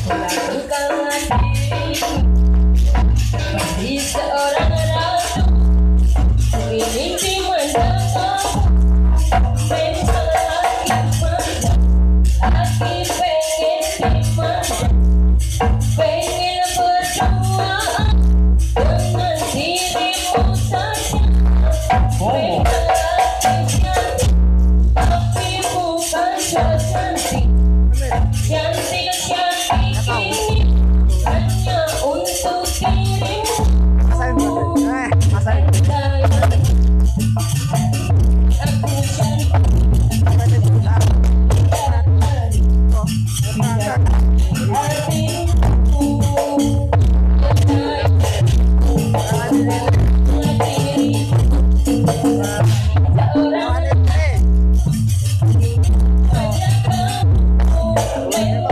Bukan diri seorang ratu ini mendapat memang lagi pengen dimana pengen berduaan dengan dirimu saja memang lagi cantik tapi bukan cantik cantik ini hanya untuk dirimu. Seorang